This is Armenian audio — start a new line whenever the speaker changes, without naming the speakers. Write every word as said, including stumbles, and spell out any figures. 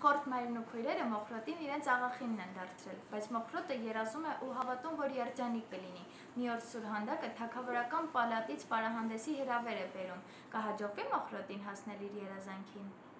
Խորթ մայրն ու քույրերը Մոխրոտին իրենց աղախինն են դարձրել, բայց Մոխրոտը երազում է ու հավատում, որ երջանիկ կլինի։ Մի օր Սուրհանդակը թագավորական պալատից պարահանդեսի հրավեր է բերում, կհաջողվի Մոխրոտին հասնել իր երազանքին։